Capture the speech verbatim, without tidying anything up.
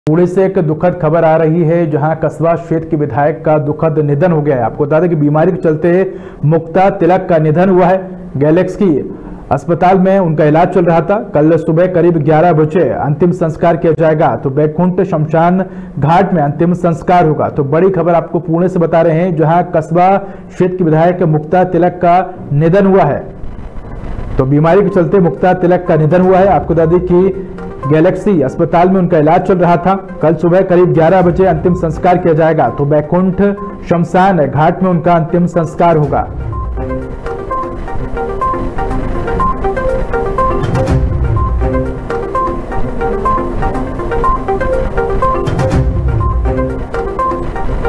पुणे से एक दुखद खबर आ रही है, जहां कस्बा क्षेत्र के विधायक का दुखद निधन हो गया है। आपको बता दें कि बीमारी के चलते मुक्ता तिलक का निधन हुआ है। गैलेक्सी अस्पताल में उनका इलाज चल रहा था। कल सुबह करीब ग्यारह बजे अंतिम संस्कार किया जाएगा, तो बैकुंठ शमशान घाट में अंतिम संस्कार होगा। तो बड़ी खबर आपको पुणे से बता रहे हैं, जहां कस्बा क्षेत्र के विधायक मुक्ता तिलक का निधन हुआ है। तो बीमारी के चलते मुक्ता तिलक का निधन हुआ है। आपको बता दें कि गैलेक्सी अस्पताल में उनका इलाज चल रहा था। कल सुबह करीब ग्यारह बजे अंतिम संस्कार किया जाएगा, तो बैकुंठ शमशान घाट में उनका अंतिम संस्कार होगा।